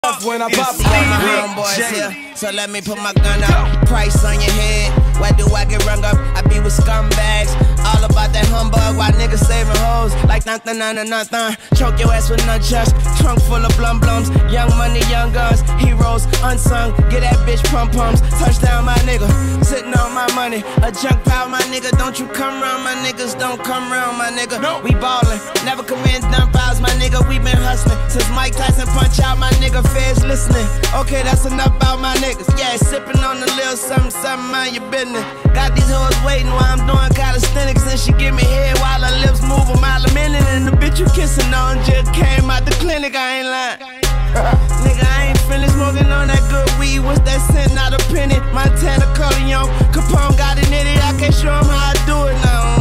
When I pop my homeboys here, so let me put my gun up. Price on your head, where do I get rung up? I be with scumbags, all about that humbug. Why niggas saving hoes like nothing, nothing. Choke your ass with nunchucks, trunk full of blum blums. Young money, young guns, heroes unsung. Get that bitch pump pumps, touchdown my nigga. Sitting on my money, a junk pile my nigga. Don't you come round my niggas, don't come round my nigga. No. We ballin', never commit dumb files my nigga. We been hustling since Mike Tyson punch out my nigga. Feds listening, okay that's enough about my niggas. Yeah, sipping on a little something, mind your business. Got these hoes waiting while I'm doing calisthenics, and she give me head while her lips move a mile a minute. And the bitch you kissing on just came out the clinic, I ain't lying. Nigga, I ain't finished smoking on that good weed. What's that scent? Not a penny. Montana Corleone, Capone got an idiot. I can't show him how I do it now.